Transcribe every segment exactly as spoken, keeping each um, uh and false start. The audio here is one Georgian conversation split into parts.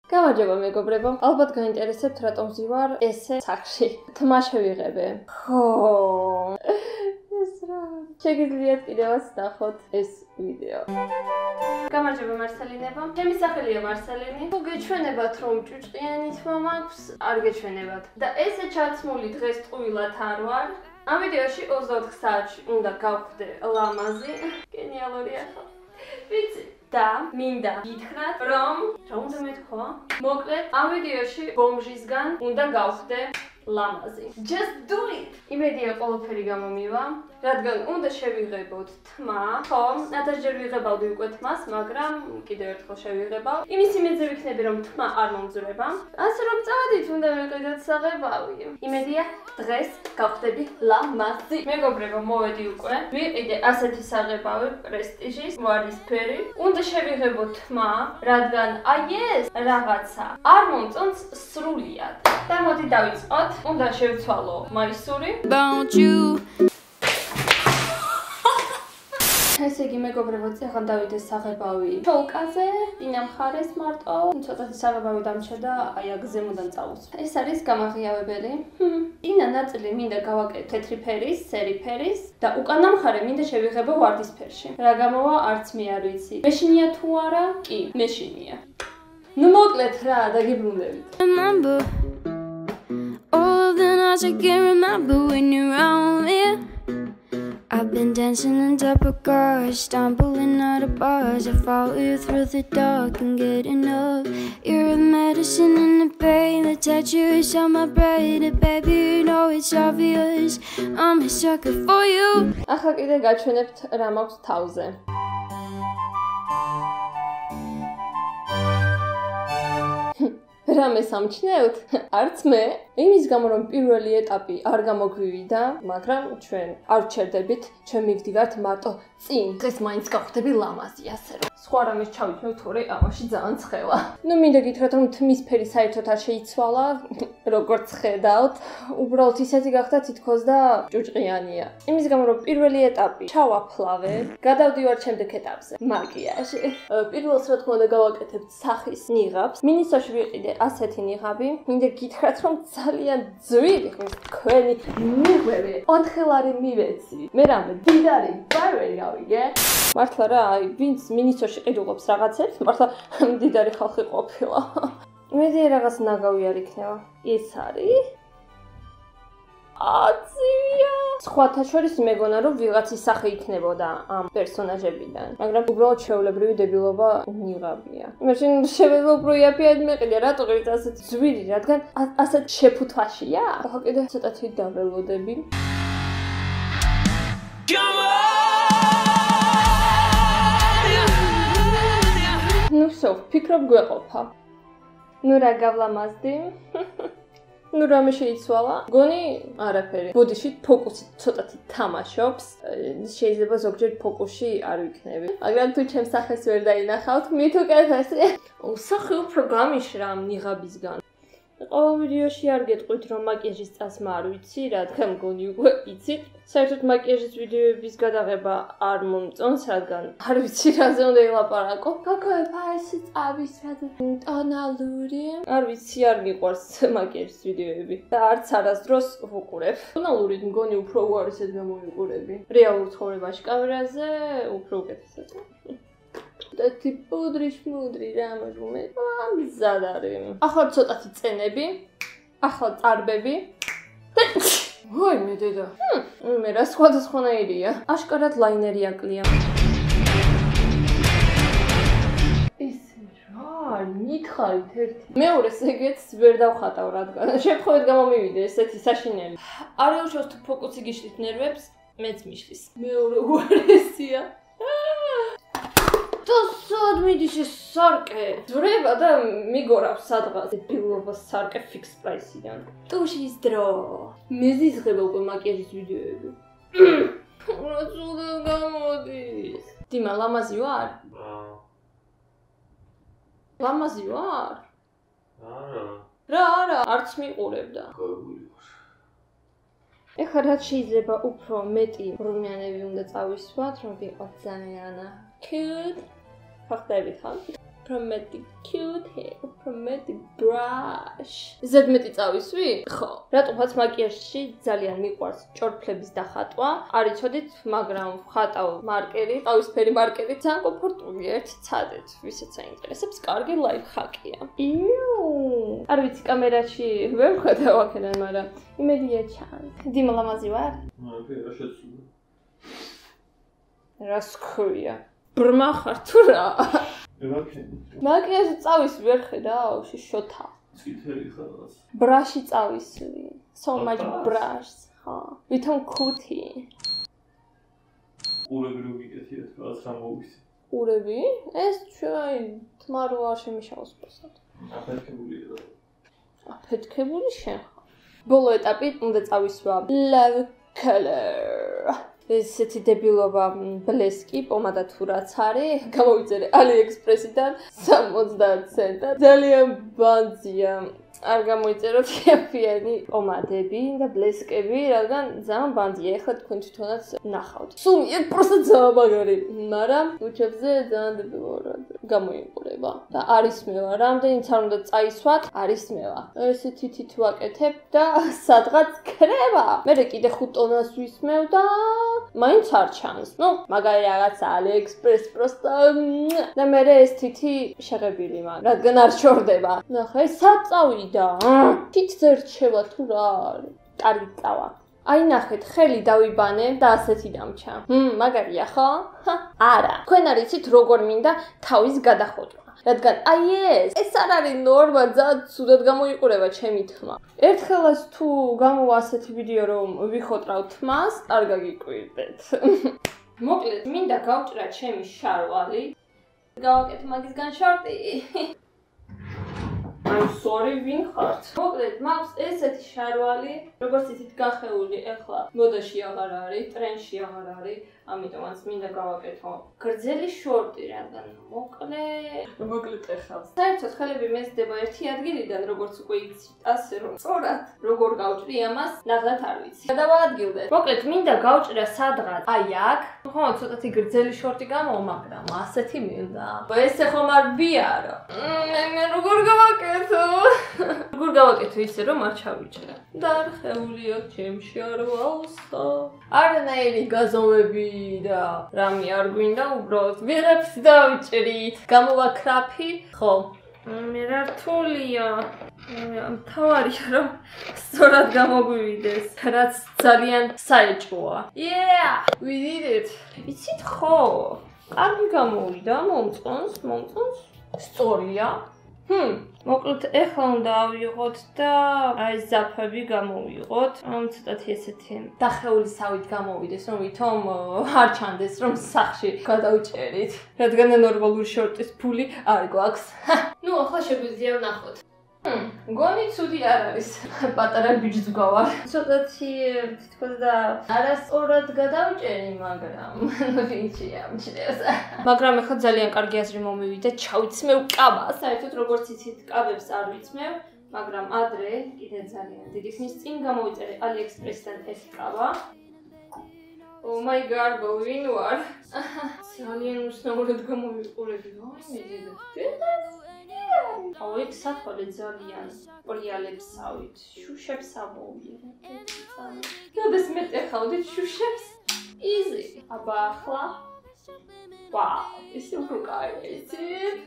გამარჯობა მეგობრებო, ალბათ გაინტერესებთ რატომ ვზივარ ესე სახში. თმა შევიღებე. ხო. ეს რა. შეგიძლიათ კიდევაც ნახოთ ეს ვიდეო. გამარჯობა მარსელინებო. ჩემი სახელია მარსელინი. თუ გეჩვენებათ რომ ჭუჭყიანი თმა მაქვს, არ გეჩვენებათ. და ესე ჩაცმული დღეს ტყუილად არ ვარ. ამ ვიდეოში ოცდაოთხ საათში უნდა გავხდე ლამაზი. გენიალურია ხო? ვიცი. და მინდა გითხრათ რომ რა უნდა მეთქვა? მოკლედ ამ ვიდეოში ბომჟისგან უნდა გავხდე ლამაზი. Just do it! იმედია ყველაფერი გამომივა, რადგან უნდა შევიღებოთ თმა, ხო, ათასჯერ ვიღებავდი უკვე თმას, მაგრამ კიდევ ერთხელ შევიღებავ. იმის იმედზე ვიქნები რომ თმა არ მომძვრება. ასე რომ წავედით, უნდა მივყიდოთ საღებავი. იმედია დღეს გავხდები ლამაზი. მეგობრებო, მოვედი უკვე. ვიყიდე ასეთი საღებავი პრესტიჟის, ვარდისფერი. უნდა შევიღებოთ თმა, რადგან აი ეს რაღაცა არ მომწონს სრულიად. და მოდი დავიწყოთ. უნდა შევცვალო მაისური. About you. ესე იგი მეგობრებო, წეგან დავიდე საღებავი ჩოლკაზე, დინა მხარეს მარტო, ცოტათი საღებავი დამჩა და აი აქ ზემოდან წავუსვე. ეს არის გამაღიავებელი. დინა ნაწილი მინდა გავაკეთო თეთრი ფერის, სერი ფერის და უკანა მხარე მინდა შევიღებო ვარდისფერში. რა გამოვა არც მე არ ვიცი. მეშინია თუ არა? კი, მეშინია. ნუ მოკლედ რა, დაგიბრუნდებით. Remember all the nights I can't remember when you're around me. I've been dancing in double cars, stumbling out of bars. I follow you through the dark and getting up. You're the medicine and the pain, the tattoos on my brain. Baby, you know it's obvious, I'm a sucker for you. ახლა კიდე გაჩვენებთ რა მაქვს თავზე. რამე სამჩნევთ? არც მე. იმის გამო რომ პირველი ეტაპი არ გამოგვივიდა, მაგრამ ჩვენ არ ვჩერდებით, ჩვენ მივდივართ მარტო წინ. დღეს მაინც გავხდები ლამაზი, ასე რომ. სხვა რამეს ჩავიქნევ, თორე ამაში ძალიან ცხელა. ნუ მინდა გითხრათ რომ თმის ფერი საერთოდ არ შეიცვალა, როგორც ხედავთ. უბრალოდ ისეთი გახდა თითქოს და ჭუჭყიანია. იმის გამო რომ პირველი ეტაპი ჩავაფლავე, გადავდივარ შემდეგ ეტაპზე. მაკიაჟი. პირველს რა თქმა უნდა გავაკეთებთ სახის ნიღაბს. მინისოში ვიყიდე ასეთი ნიღაბი. მინდა გითხრათ რომ ძალიან ძვირი ხმის თქვენი მიღვევე. ოთხელარი მივეცი. მე რამე დიდარი ბარვერი გავიგე. მართლა რა, აი, ვინც მინისოში ყიდულობს რაღაცებს, მართლა დიდარი ხალხი ყოფილა. იმედია რაღაც ნაგავი არ იქნება. ეს არის აცივია. სხვათა შორის მეგონა რომ ვიღაცის სახე იქნებოდა ამ პერსონაჟებიდან, მაგრამ უბრალოდ ჩვეულებრივი დებილობა ნიღაბია. იმაში შევეძლო იაფიად მეყიდე, რატო ღირს ასეთ ძვირი, რადგან ასეთ შეფუთვაშია? ახლა კიდე ცოტათი დაველოდები. ნუ ვსო, ვფიქრობ გვეყოფა. ნუ რა გავლამაზდი? ნუ რამე შეიცვალა? გონი არაფერი. ბოდიში ფოკუსი ცოტათი თამაშობს. შეიძლება ზოგჯერ ფოკუსში არ ვიქნები. მაგრამ თუ ჩემს სახეს ვერ დაინახავთ, მით უკეთესი. სახე უფრო გამიშრა ამ ნიღაბისგან. ყოველ ვიდეოში არ გეტყვით რომ მაკიაჟის წასმა არ ვიცი, რადგან მგონი უკვე იცით. საერთოდ მაკიაჟის ვიდეოების გადაღება არ მომწონს, რადგან არ ვიცი რაზე უნდა ელაპარაკო. გაგოება ეს წავის რაზე ტონალური. არ ვიცი, არ მიყვარს მაკიაჟის ვიდეოები და არც არასდროს ვუყურებ. ტონალურით მგონი უფრო უარესად გამოვიყურები. რეალურ ცხოვრებაში კამერაზე უფრო უკეთესად. და ტიპუდრი შმუდრი რა მაგუმე. მზად არის. ახლა ცოტათი წენები, ახლა წარბები. ვაი მე დედა. მე რა სხვადასხვანაირია. აშკარად ლაინერი აკლია. ეს რა, ნითხარით ერთი. მეორეს ეგეც ვერ დავხატავ რადგან შეფხვევით გამომივიდე ესეთი საშინელი. არ ელჩოს თუ ფოკუსი გიშლით ნერვებს, მეც მიშლის. მეორე უარესია. Tosod მიდის ეს სარკე. ძვრება და მიგორავს სადღაც დებილობას სარკე ფიქს პრაისიდან. ტუშის დრო. მეზიზღება უკვე მაკიაჟის ვიდეოები. რა ცუდა გამოდის. დიმა ლამაზი ვარ? ლამაზი ვარ? არა. რა არა, არც მიყურებდა. ეხლა რაც შეიძლება უფრო მეტი რუმიანები უნდა წავისვათ, რომ ვიყოთ ძალიან cute. ხახტები ხარ? უფრო cute, უფრო brush. ზედმეტი წავისვი? ხო. რატომაც მაკიაჟში ძალიან მიყვარს ჭორფლების დახატვა. არ იცოდით, მაგრამ ვხატავ მარკერით, ყავისფერი მარკერით, ძალიან კომფორტულია ერთი ცადეთ, ვისაც აინტერესებს, კარგი ლაიფჰაკია. იუ. არ ვიცი კამერაში ვერ ვხატავ აქედან, მაგრამ იმედია ჩანს. დიმა ლამაზი ვარ? მაგე რა შეცვლა. რას ქვია? ბრმა ხარ თუ რა? მაკიაჟი წავისვი ვერ ხედავ, შიშოთა. ციტერი ხარ. ბრაში წავისვი. So much brush. ხო. ვითომ ქუთი. ყურები რო გიკეთიათ, რაც რა მოვისი. ყურები? ეს ჩვენ თმა რო არ შემიშავოს პროსად. აფეთქებულია და. აფეთქებული შენ ხარ. ბოლო ეტაპი უნდა წავისვა. Love color. ესეთი დებილობა ბლესკი, პომადა თუ რაც არის, გამოვიწერე AliExpress-იდან სამოცდაათ ცენტად. ძალიან ბანძია. არ გამოიწეროთ იაფიანი პომადები და ბლესკები, რადგან ძალიან ბანძია. ეხლა თქვენ თვითონაც ნახავთ. სულ იქ პროსტა ძალიან მაგარი, მაგრამ უჩებზე ძალიან დებილობა გამოიყურება. და არის მევა, რამდენიც არ უნდა წაისვათ, არის მევა. ესეთი თით ვაკეთებ და სადღაც ქრება. მერე კიდე ხუთ ტონას ვისმევ და მაინც არ ჩანს. ნუ, მაგარი რაღაცა AliExpress პროსტა და მერე ეს თითი შეღებილი მაგ, რადგან არ შორდება. ნახე, სად წავი და თითზე რჩება თუ რა არის. კარგი წავა. აი ნახეთ, ხელი დავიბანე და ასეთი დამჩა. ჰმ, მაგარია ხო? ჰა, არა. თქვენ არ იცით როგორ მინდა თავის გადახოჭვა. რადგან აი ეს, ეს არ არის ნორმა, ძალიან ცუდად გამოიყურება ჩემი თმა. ერთხელაც თუ გამოვა ასეთი ვიდეო რომ ვიხოტრავ თმას, არ გაგიკვირდეთ. მოკლედ, მინდა გავჭრა ჩემი შარვალი. გავაკეთე მაგისგან შორტი. I'm sorry, ვინ ხართ? მოკლედ, მაქვს ესეთი შარვალი, როგორც იცით გახეული, ეხლა მოდაში აღარ არის, ტრენდში აღარ არის, ამიტომაც მინდა გავაკეთო გრძელი შორტი, რადგან მოკლე, მოკლე ტეხავს. საერთოდ ხელები მეზდება ერთი ადგილიდან, როგორც უკვე იცით, ასე რომ სწორად როგორ გავჭრი ამას, ნახეთ არ ვიცი. გადავაადგილდეთ. მოკლედ, მინდა გავჭრა სადღაც აი აქ. ხო, ცოტათი გრძელი შორტი გამოვა, მაგრამ ასეთი მინდა. ესე ხომ არ ბიარო. მე როგორ გავაკეთო? როგორ გავაკეთო ისე რომ არ ჩავიჭრა. დარხეული აქვს ჩემში არვალსა. არანაირი გაზომები და რამე არ გვინდა უბრალოდ ვიღებს დავიჭრით. გამოვა კრაფი? ხო. მე რა რთულია. მთავარია რომ სწორად გამოგვივიდეს, რაც ძალიან საეჭვოა. Yeah, we did it. იცით ხო? კარგი გამოვიდა, მომწონს, მომწონს. სწორია. ჰმ, მოკლედ ეხლა უნდა ავიღოთ და აი ზაფები გამოვიღოთ. ამ ცოტათი ესეთი დახეული სავით გამოვიდეს, რომ ვითომ არ ჩანდეს, რომ სახში გადავჭერით. რადგან ნორმალური შორტის ფული არ გვაქვს. ნუ ახლა შეგვიძლია ვნახოთ. მგონი ცუდი არ არის. პატარა ბიჭს გავარ. ცოტათი თითქოს და არასწორად გადავჭერი, მაგრამ ვინჩია მჭრევს. მაგრამ ეხლა ძალიან კარგი აზრი მომივიდა, ჩავიცმევ კაბას. საერთოდ როგორც იცით, კაბებს არ ვიცმევ, მაგრამ ადრე კიდე ძალიან დიდი ხნის წინ გამოვიწერე AliExpress-დან ეს კაბა. Oh my god, ვინ ვარ? ძალიან უსნაურად გამოვიყურები. აი მე დედა. აუ იქ საფოლე ძალიან პრიალებს ავით, შუშებს ამოვიღე. როდეს მეტეხავდით შუშებს? Easy. აბა ახლა. ვაუ, ეს უფრო კარგი იცით?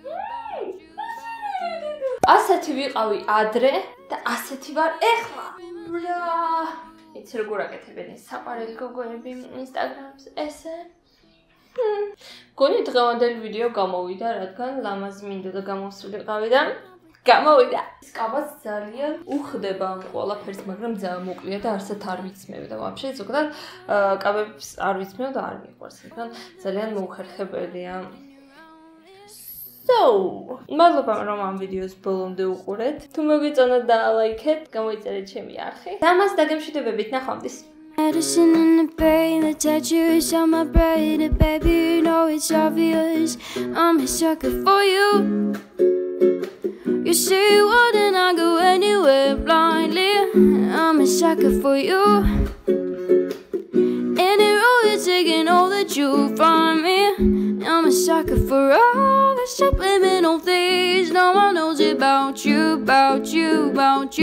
ასეთი ვიყავი ადრე და ასეთი ვარ ეხლა. ბრა. იცი როგორ აკეთებენ ეს საყვარელი გოგოები Instagram-ს ესე? გონი დღევანდელი ვიდეო გამოვიდა, რადგან ლამაზი მინდა და გამოსულიყავი და გამოვიდა. ეს კაბაც ძალიან უხდება ამ ყველაფერს, მაგრამ ძალიან მოკლეა და არსად არ ვიცმევ და ვაფშე ზოგადად კაბებს არ ვიცმევ და არ მიყვარს, რადგან ძალიან მოუხერხებელია. So, მადლობა რომ ამ ვიდეოს ბოლომდე უყურეთ. თუ მოგეწონათ და ლაიქეთ, გამოიწერეთ ჩემი არხი. და მას დაგემშვიდობებით, ნახვამდის. Medicine in the pain, the tattoos on my brain, and baby, you know it's obvious. I'm a sucker for you. You say you wouldn't I go anywhere blindly. I'm a sucker for you. Any road you're taking, all that you find me. I'm a sucker for all the subliminal things no one knows about you, about you, about you.